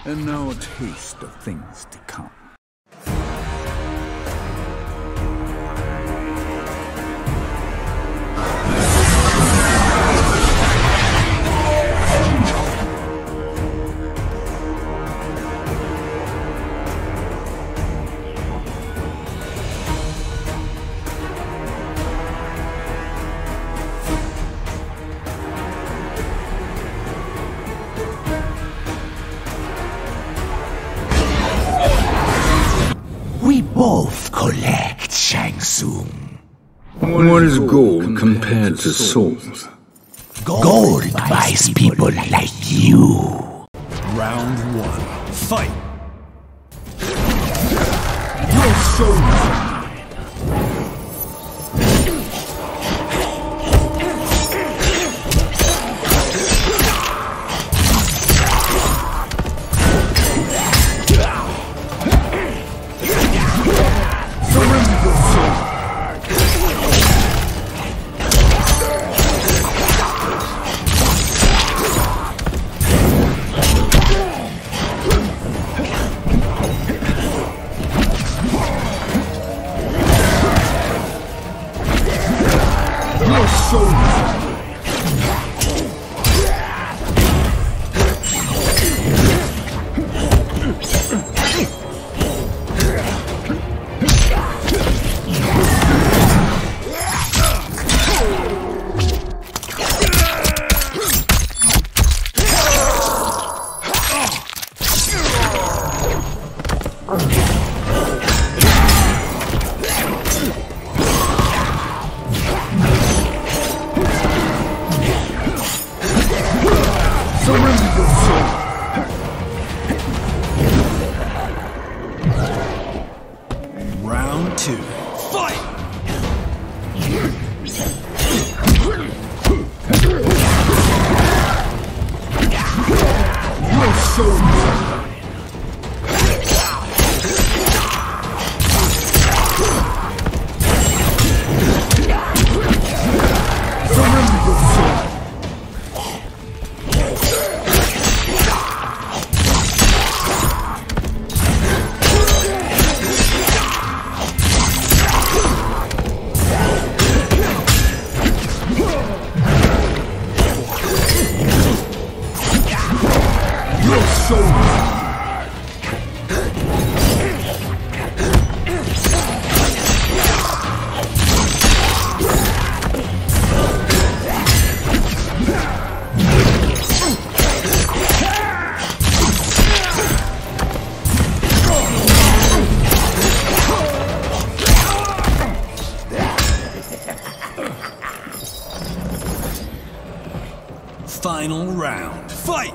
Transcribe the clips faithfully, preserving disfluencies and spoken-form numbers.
And now a taste of things to come. We both collect, Shang Tsung. What is gold compared to souls? Gold buys people like you. Round one. Fight! You'll show me. Round two. Fight! You'll show me. Final round. Fight!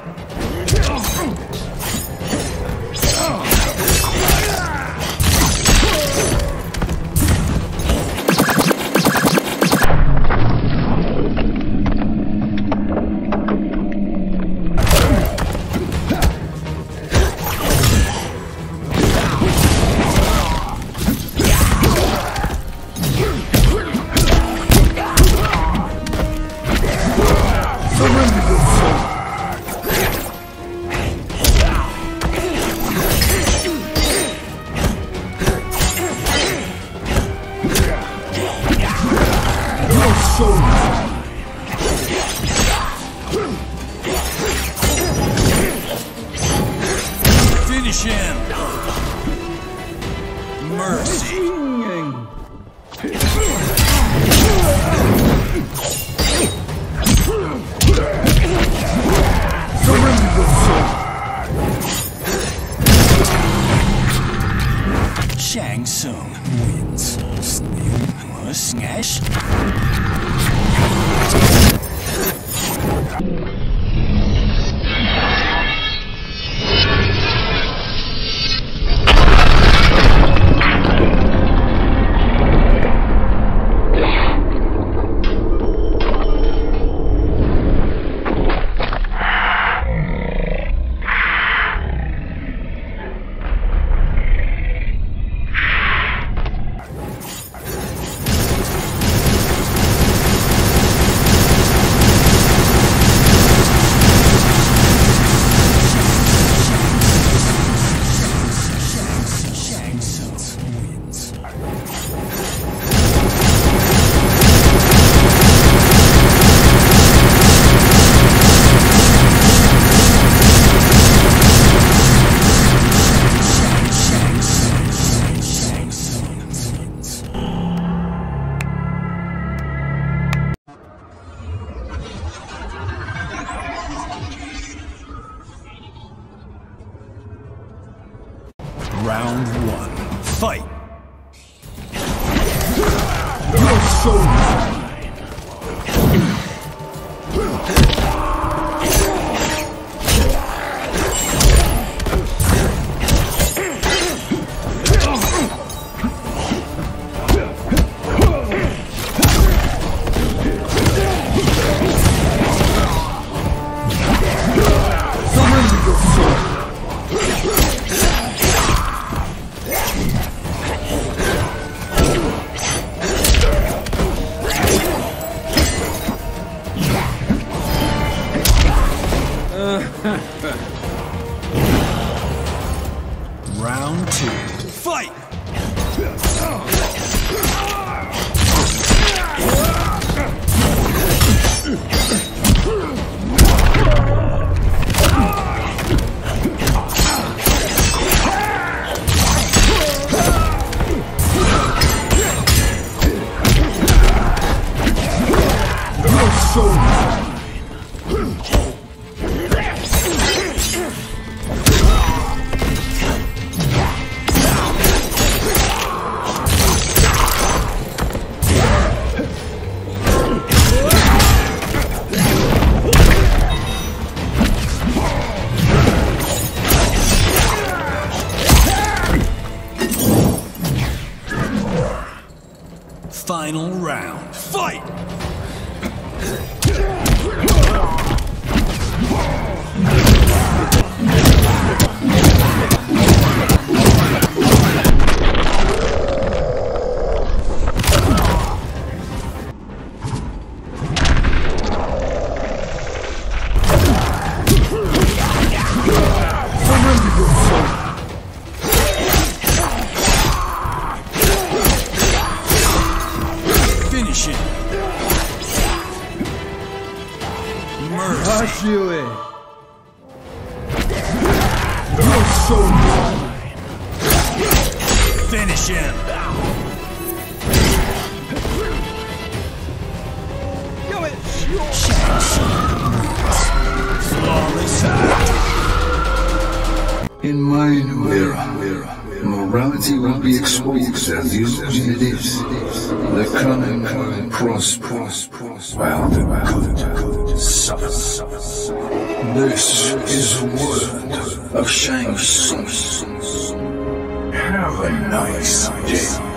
Finish him! Mercy! Shang Tsung wins. Smash. Round one. Fight! You're so mine. Round two. Fight! You're so mine. Final round. Fight! Surrender your soul. Finish it! Mercy! You're so mine. Finish him! Flawless act! In my new era, morality will be exposed as the illusion it is. The cunning will prosper, while the good suffer. This is a word of Shang Tsung. Have a nice day.